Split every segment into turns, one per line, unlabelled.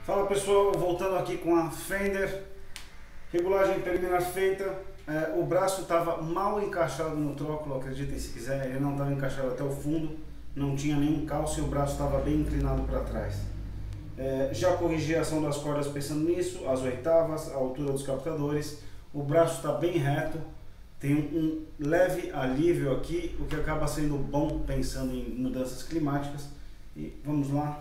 Fala pessoal, voltando aqui com a Fender, regulagem preliminar feita. O braço estava mal encaixado no tróculo, acreditem se quiser, ele não estava encaixado até o fundo, não tinha nenhum calço e o braço estava bem inclinado para trás. Já corrigi a ação das cordas pensando nisso, as oitavas, a altura dos captadores, o braço está bem reto, tem um leve alívio aqui, o que acaba sendo bom pensando em mudanças climáticas. E vamos lá.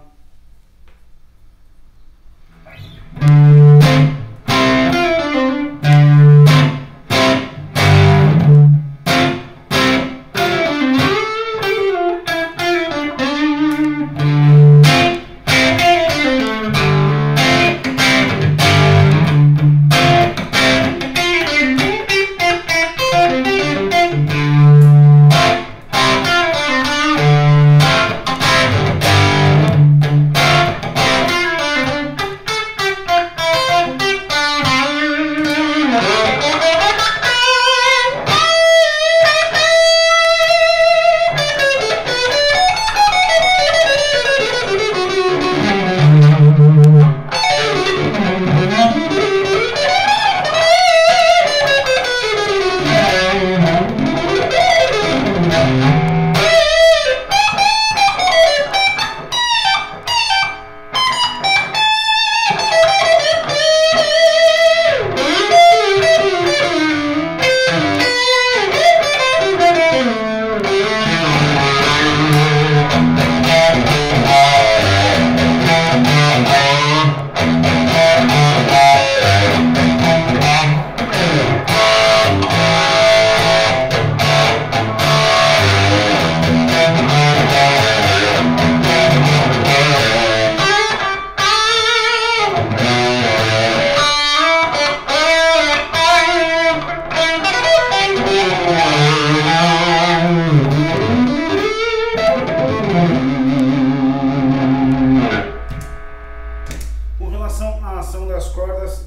A ação das cordas,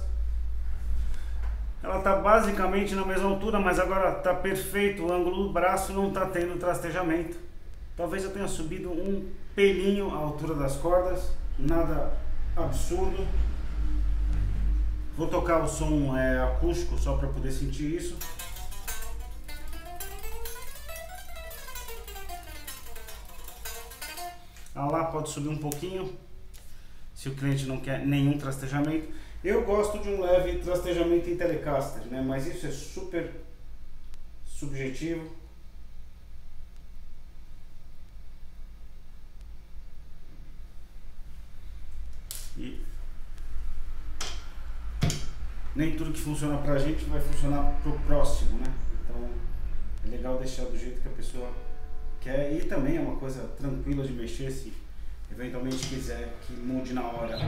ela está basicamente na mesma altura, mas agora está perfeito, o ângulo do braço não está tendo trastejamento. Talvez eu tenha subido um pelinho a altura das cordas, nada absurdo. Vou tocar o som acústico só para poder sentir isso. Lá pode subir um pouquinho, se o cliente não quer nenhum trastejamento. Eu gosto de um leve trastejamento em Telecaster, né? Mas isso é super subjetivo. E nem tudo que funciona pra gente vai funcionar pro próximo, né? Então é legal deixar do jeito que a pessoa quer, e também é uma coisa tranquila de mexer se eventualmente quiser que mude na hora.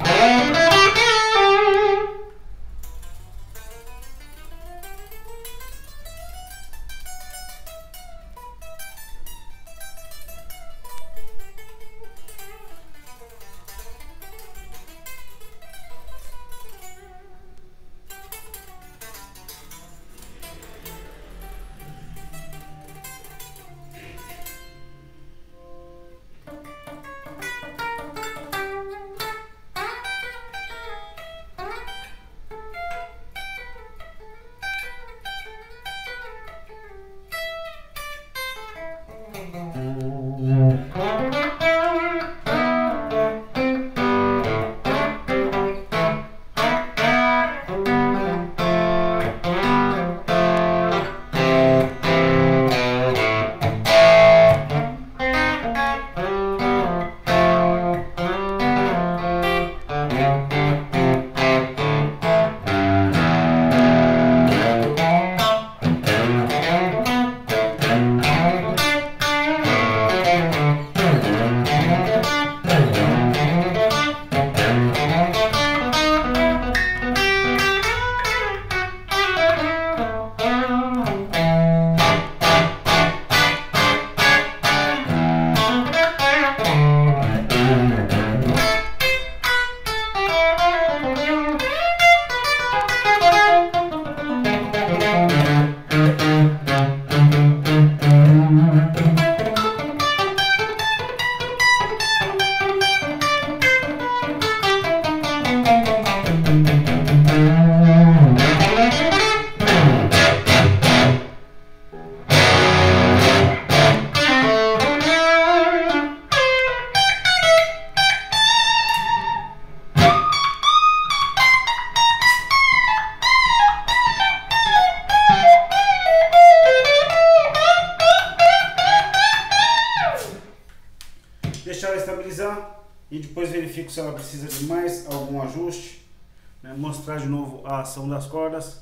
verifico se ela precisa de mais algum ajuste, né? Mostrar de novo a ação das cordas.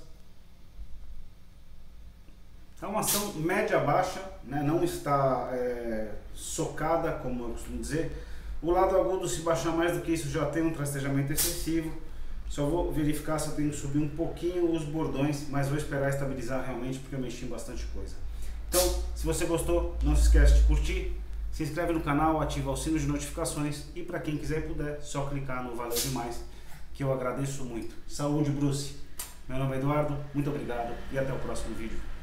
É uma ação média-baixa, né? Não está socada, como eu costumo dizer. O lado agudo, se baixar mais do que isso, já tem um trastejamento excessivo. Só vou verificar se eu tenho que subir um pouquinho os bordões, mas vou esperar estabilizar realmente, porque eu mexi em bastante coisa. Então, se você gostou, não se esquece de curtir, se inscreve no canal, ativa o sino de notificações e para quem quiser e puder, só clicar no Valeu Demais, que eu agradeço muito. Saúde, Bruce! Meu nome é Eduardo, muito obrigado e até o próximo vídeo.